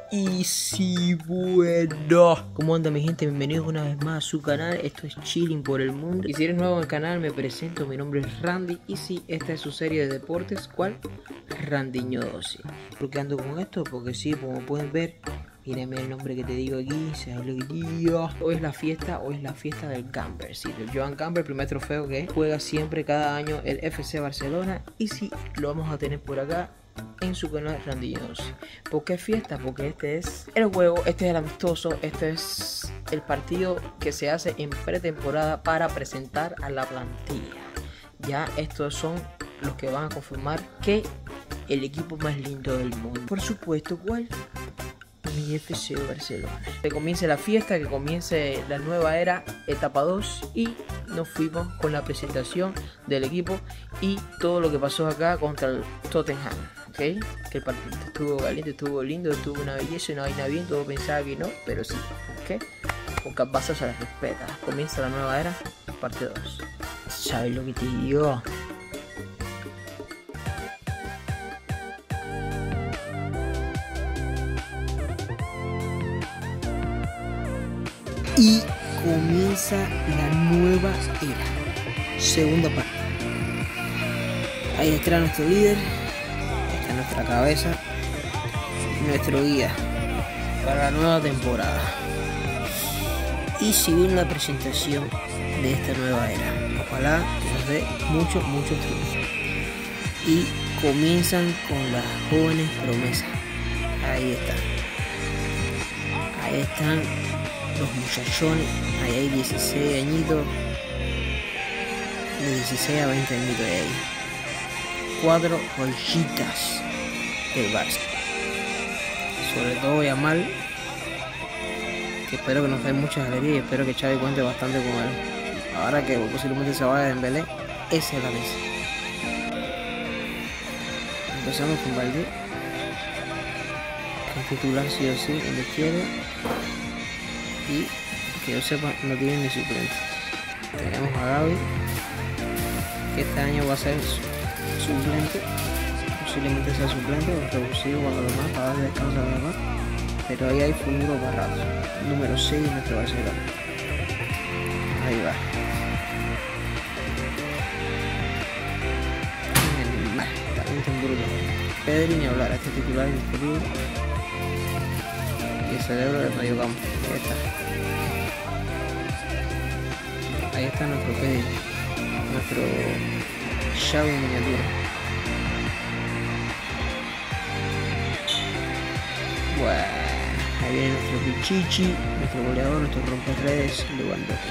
Y sí, bueno, ¿cómo anda mi gente? Bienvenidos una vez más a su canal. Esto es Chilling por el Mundo. Y si eres nuevo en el canal, me presento. Mi nombre es Randy. Y sí, esta es su serie de deportes. ¿Cuál? Randiño 12. ¿Por qué ando con esto? Porque sí, como pueden ver, mírenme el nombre que te digo aquí. Se alegría. Hoy es la fiesta del Camper. Sí, del Joan Camper, primer trofeo que juega siempre cada año el FC Barcelona. Y sí, lo vamos a tener por acá en su canal Randiño 12. ¿Por qué fiesta? Porque este es el juego, este es el amistoso, este es el partido que se hace en pretemporada para presentar a la plantilla. Ya estos son los que van a confirmar que el equipo más lindo del mundo. Por supuesto, ¿cuál? Mi FC Barcelona. Que comience la fiesta, que comience la nueva era, etapa 2, y nos fuimos con la presentación del equipo y todo lo que pasó acá contra el Tottenham. Okay. Que el partido estuvo caliente, estuvo lindo, estuvo una belleza, una vaina bien, todo pensaba que no, pero sí, ¿ok? Porque pasa se las respeta. Comienza la nueva era, parte 2. ¿Sabes lo que te digo? Y comienza la nueva era, segunda parte. Ahí está nuestro líder, está nuestra cabeza, nuestro guía para la nueva temporada. Y si viene la presentación de esta nueva era, ojalá que nos dé mucho triunfo. Y comienzan con las jóvenes promesas. Ahí están los muchachones. Ahí hay 16 añitos, de 16 a 20 añitos de ahí. 4 joyitas del Barça. Sobre todo Yamal, que espero que nos dé muchas alegrías y espero que Xavi cuente bastante con él. Ahora que posiblemente se vaya de Dembélé, esa es la mesa. Empezamos con Valdé, que titular sí o sí en la izquierda, y que yo sepa no tiene ni suplente. Tenemos a Gavi, que este año va a ser suplente, posiblemente sea suplente o reducido cuando lo más para darle descanso a los demás, pero ahí hay futuro para rato. Número 6 en nuestro Barcelona. Ahí va. Talento en bruto. Pedri ni hablar, este titular indiscutible. Y el cerebro del medio campo. Ahí está nuestro Pedri, nuestro Xavi en miniatura. Bueno, ahí viene nuestro Pichichi, nuestro goleador, nuestro romperredes, Lewandowski.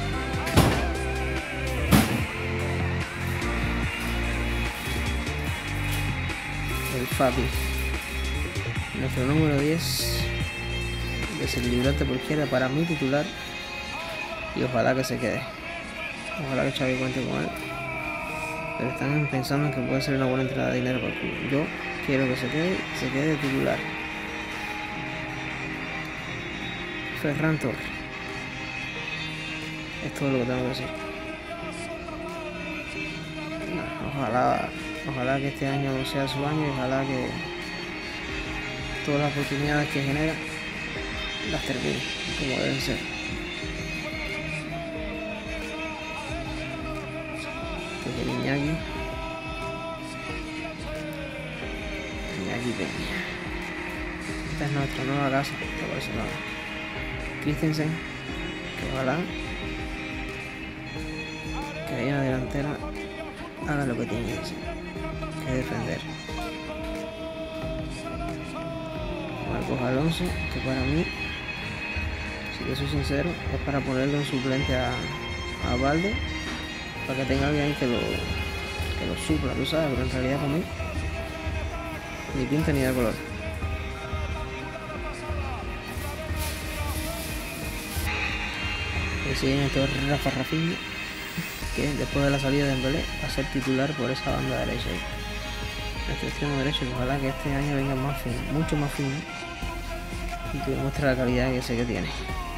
El Fabi, nuestro número 10, desequilibrante por izquierda, para mí titular, y ojalá que se quede. Ojalá que Xavi cuente con él. Pero están pensando en que puede ser una buena entrada de dinero para el club. Yo quiero que se quede de titular. Ferran Torres. Es todo lo que tengo que decir. Ojalá que este año sea su año y ojalá que todas las oportunidades que genera las termine como deben ser. Iñaki Peña. Esta es nuestra nueva casa de Barcelona. Christensen, que ojalá que ahí en la delantera haga lo que tiene que hacer, que defender. Marcos Alonso, que para mí, si te soy sincero, es para ponerlo en suplente a Valde, para que tenga alguien que lo supla, tú sabes, pero en realidad para mí ni pinta ni da color. El siguiente es Rafinha, que después de la salida de Dembélé va a ser titular por esa banda derecha ahí. Nuestro extremo derecho, que ojalá que este año venga más fino, mucho más fino, y que demuestre la calidad que sé que tiene.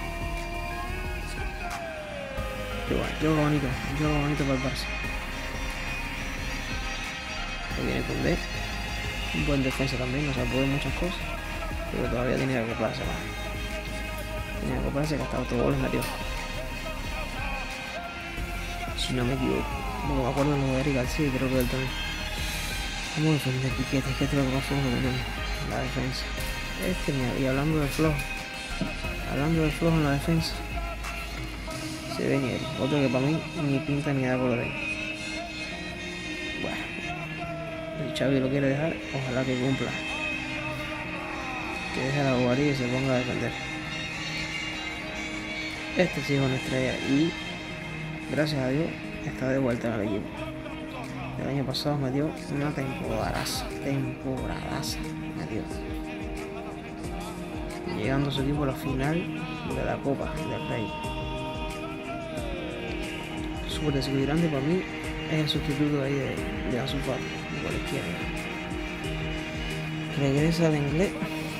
Juego bonito para el Barça. Que viene con D, un buen defensa también, nos apoya en muchas cosas. pero todavía tiene que acoplarse, ¿vale? Tiene que acoplarse, que hasta autogoles metió. Si no me equivoco. No me acuerdo de lo de Eric García y creo que él también. Vamos a defender Piquete, es que esto es lo que pasó con la defensa. Mira, y hablando de flojo en la defensa, se ve Niel, otro que para mí ni pinta ni da color ahí. Bueno, el Xavi lo quiere dejar, ojalá que cumpla, que deje la bobería y se ponga a defender. Este sí es una estrella y gracias a Dios está de vuelta en el equipo. El año pasado metió una temporadaza metió, llegando a su equipo a la final de la Copa del Rey. Súper desequilibrante para mí, es el sustituto ahí de Ansu Fati, por la izquierda. Regresa al inglés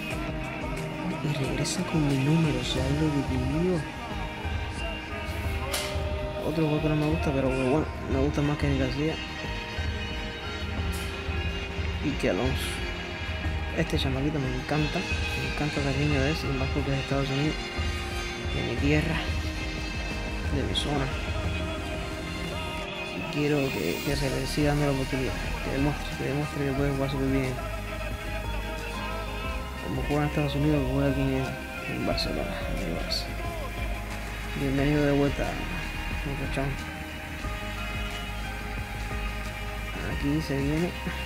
y regresa con mi número, o sea, lo dividió. Otro juego que no me gusta, pero bueno, me gusta más que Eric García y que Alonso. Este chamaquito me encanta el niño de ese, y más porque es de Estados Unidos, de mi tierra, de mi zona. Y quiero que se le siga dando la oportunidad, que demuestre que puede jugar súper bien. Como juega en Estados Unidos, que juega aquí en Barcelona, en el Barça. Bienvenido de vuelta, muchachón. Aquí se viene.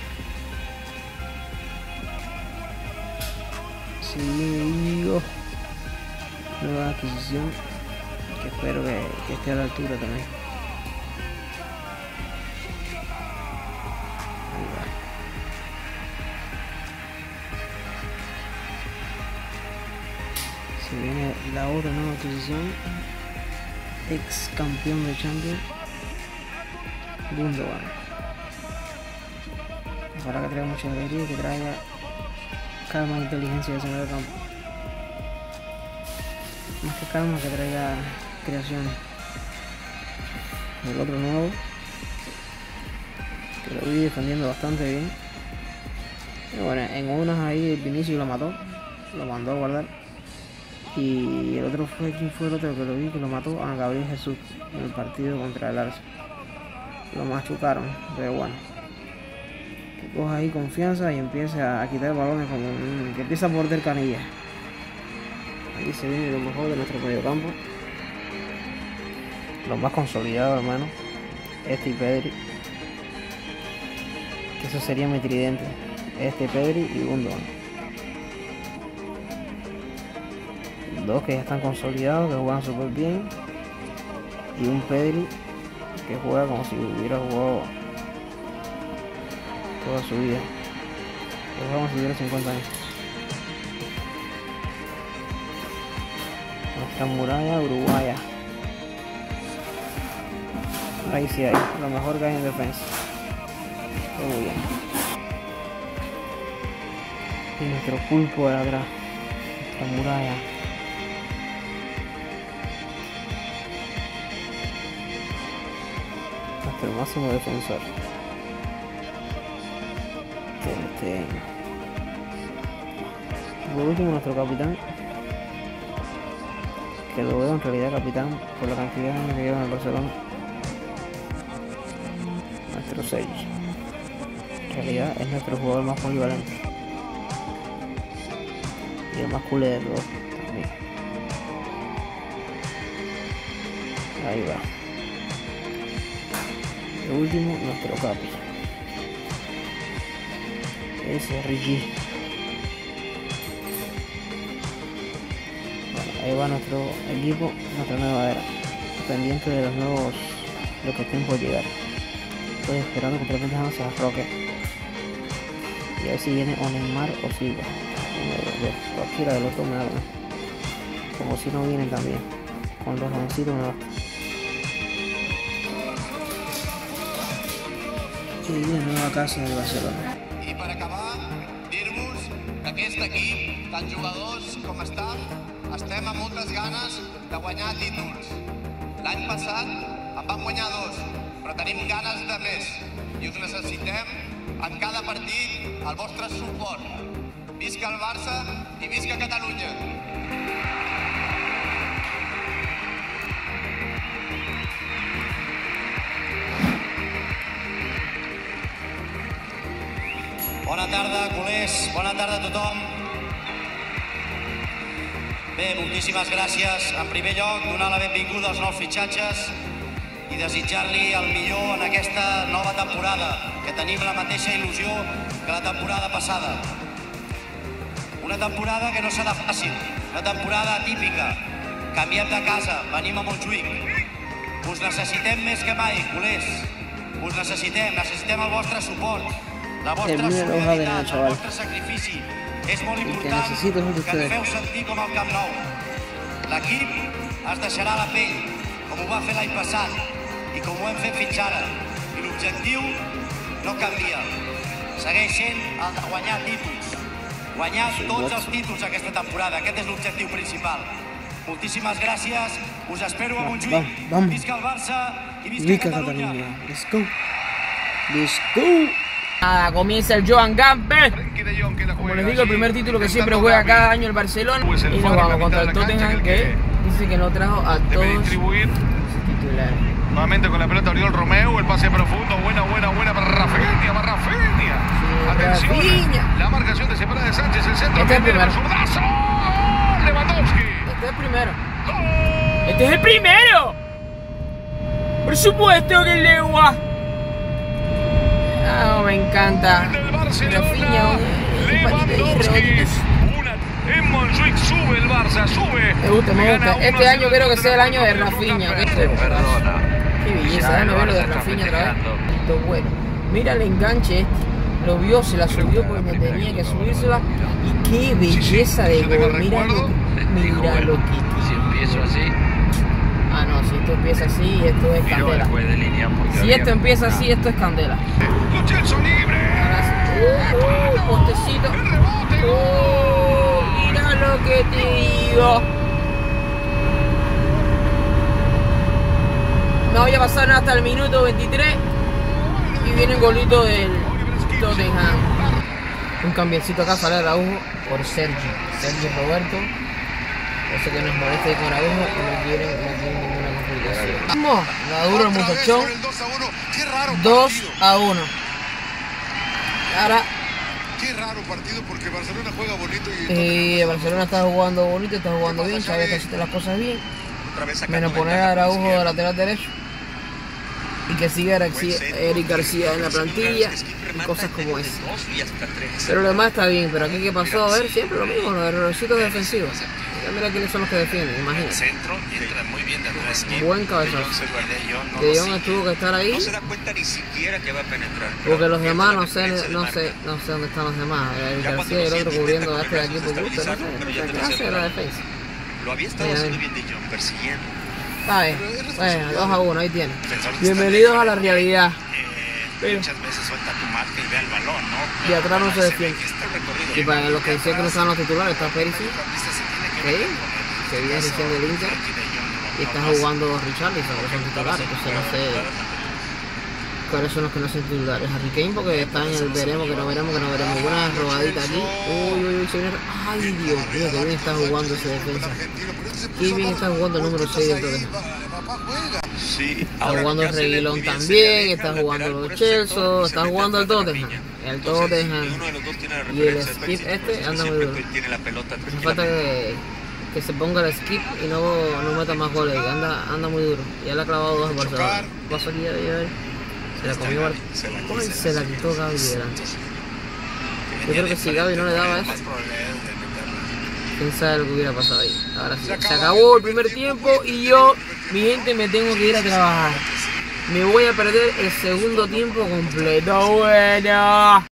Sigo. Nueva adquisición que espero que esté a la altura también. Ahí va. Se viene la otra nueva adquisición, ex campeón de Champions, Gundogan. Ojalá que traiga mucha alegría y que traiga calma e inteligencia de ese medio campo. Más que calma, que traiga creaciones. El otro nuevo, que lo vi defendiendo bastante bien. Pero bueno, en unas ahí Vinicius lo mató, lo mandó a guardar. Y el otro fue, ¿quién fue el otro que lo vi que lo mató? A Gabriel Jesús en el partido contra el Arsenal. Lo machucaron, pero bueno. Que coja ahí confianza y empiece a quitar balones como que empieza a morder canillas. Aquí se viene lo mejor de nuestro mediocampo. Los más consolidados, hermano. Este y Pedri. Que eso sería mi tridente. Este, Pedri y Gundogan. Dos que ya están consolidados, que juegan súper bien. Y un Pedri que juega como si hubiera jugado toda su vida. Que juega como si tuviera 50 años. Nuestra muralla uruguaya. Ahí sí hay, lo mejor que hay en defensa. Muy bien. Y nuestro pulpo de atrás. Nuestra muralla. Nuestro máximo defensor. Por último, nuestro capitán, que lo veo en realidad capitán por la cantidad de años que lleva en el Barcelona. Nuestro 6. En realidad es nuestro jugador más polivalente y el más culé de todos también. Ahí va. El último, nuestro capi. Ese es Ricky. Bueno, ahí va nuestro equipo, nuestra nueva era. Pendiente de lo que estén por llegar. Estoy esperando que de repente se arroque. Y a ver si viene o Neymar o Silva. Cualquiera de los dos me da. Como si no vienen también. Con los jovencitos me basta. I la nueva casa del Barcelona. I per acabar, dir-vos que aquest equip, tant jugadors com staff, estem amb moltes ganes de guanyar títols. L'any passat en vam guanyar 2, però tenim ganes de més i us necessitem en cada partit el vostre suport. Visca visca el Barça i visca Catalunya. Bona tarda, culers. Bona tarda a tothom. Bé, moltíssimes gràcies. En primer lloc, donar la benvinguda als nous fitxatges i desitjar-li el millor en aquesta nova temporada, que tenim la mateixa il·lusió que la temporada passada. Una temporada que no serà fàcil, una temporada atípica. Canviem de casa, venim a Montjuïc. Us necessitem més que mai, culers. Us necessitem el vostre suport, la vostra solidaritat, el vostre sacrifici. És molt important que ens feu sentir com al Camp Nou. L'equip es deixarà la pell, com ho va fer l'any passat i com ho hem fet fins ara. I l'objectiu no canvia. Segueix sent el de guanyar títols. Guanyar tots els títols aquesta temporada. Aquest és l'objectiu principal. Moltíssimes gràcies. Us espero a Montjuïc. Visca el Barça i visca Catalunya. Let's go. Let's go. Comienza el Joan Gamper. Como les digo, el primer título que siempre juega cada año el Barcelona. Y nos vamos contra el Tottenham, que dice que no trajo a todos sus titulares. Nuevamente con la pelota Oriol Romeu, el pase profundo, buena para Rafinha, Atención, la marcación de separa de Sánchez, el centro. Este es el primero. Zurdazo, Lewandowski. Este es el primero. Este es el primero. Por supuesto que el Lewa. Me encanta. Rafinha, en Montjuïc sube el Barça, sube. Me gusta. Este año creo que sea el año de Rafinha. Qué belleza, déjame ver lo de Rafinha otra vez. Esto es bueno. Mira el enganche este. Lo vio, se la subió porque tenía que subírsela. Y qué belleza de gol. Mira lo que... Si empiezo así... No, si esto empieza así, esto es candela. Si esto empieza así, esto es candela. Lo libre. Postecito. Mira lo que te digo. No voy a pasar hasta el minuto 23 y viene el golito del Tottenham. Un cambiecito acá, sale Araujo por Sergi Roberto. Yo sé que nos molesta ir con Araujo y no quieren ninguna complicación. La duro el muchachón. 2-1. Ahora. Qué raro partido porque Barcelona juega bonito y Barcelona está jugando bonito, está jugando bien, Xavi está haciendo las cosas bien. Menos poner a Araujo de lateral derecho. Y que siga Eric García en la plantilla y cosas como esa. Pero lo demás está bien, pero aquí ¿qué pasó? A ver, siempre lo mismo, los errorcitos defensivos. Mira quiénes son los que defienden, imagínate. Buen cabezazo. De Jong tuvo que estar ahí. No se da cuenta ni siquiera que va a penetrar. Porque los demás no sé dónde están los demás. Eric García y el otro cubriendo a este de aquí por gusto, no sé qué hace la defensa. Lo había estado haciendo bien de Jong, persiguiendo. Bueno, 2-1, ahí tiene. Bienvenidos a la realidad. Muchas veces suelta tu marca y ve el balón, ¿no? Y atrás no se defiende. Y para los que decían que no estaban los titulares, está Perisic, que viene recién del Inter, y está jugando Richarlison, que son titulares, entonces no sé cuáles son los que no son titulares. Harry Kane porque está en el veremos. Buena robadita aquí. Uy, se viene. Ay, Dios mío, que bien está jugando ese defensa. Qué bien está jugando el número 6 del Tottenham. Está jugando el Reguilón también, está jugando los Chelsea, está jugando el Tottenham. El Tottenham y el skip este anda muy duro. Hace falta que se ponga el skip y no meta más goles, anda muy duro. Ya le ha clavado 2 al Barcelona. Paso aquí a ver. Se la comió se la quitó Gavi de delante. Yo creo que si Gavi no le daba eso, quién sabe lo que hubiera pasado ahí. Ahora sí, se acabó el primer tiempo y yo, mi gente, me tengo que ir a trabajar. Me voy a perder el segundo tiempo completo. Bueno.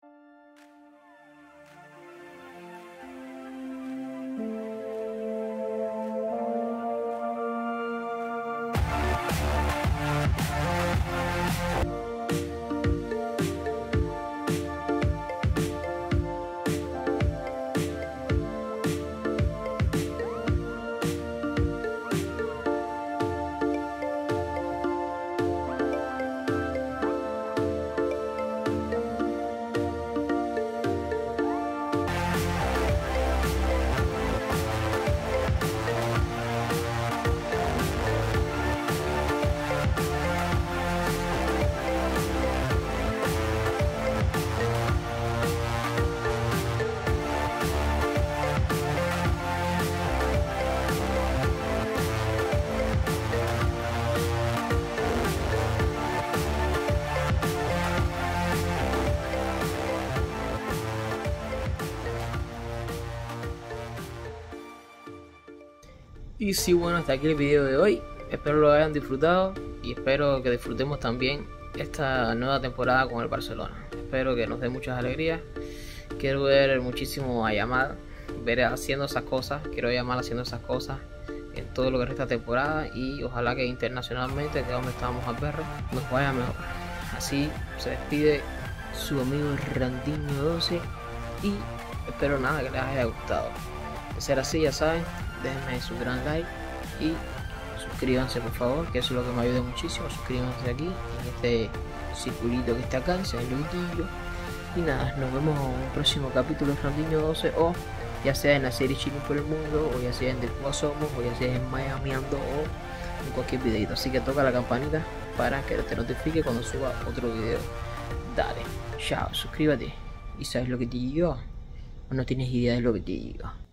Y sí, bueno, hasta aquí el video de hoy. Espero lo hayan disfrutado y espero que disfrutemos también esta nueva temporada con el Barcelona. Espero que nos dé muchas alegrías. Quiero ver muchísimo a Yamal, ver haciendo esas cosas. Quiero ver a Yamal haciendo esas cosas en todo lo que resta temporada, y ojalá que internacionalmente, que es donde estamos a ver, nos vaya mejor. Así se despide su amigo Randiño 12 y espero nada que les haya gustado. De ser así, ya saben, déjenme su gran like y suscríbanse por favor, que eso es lo que me ayuda muchísimo. Suscríbanse aquí en este circulito que está acá, ese es el loguillo. Y nada, nos vemos en un próximo capítulo de Randiño 12, o ya sea en la serie Chilling por el Mundo, o ya sea en Del Cubo Somos, o ya sea en Miami Ando, o en cualquier videito. Así que toca la campanita para que te notifique cuando suba otro video. Dale, chao, suscríbete. ¿Y sabes lo que te digo? ¿O no tienes idea de lo que te digo?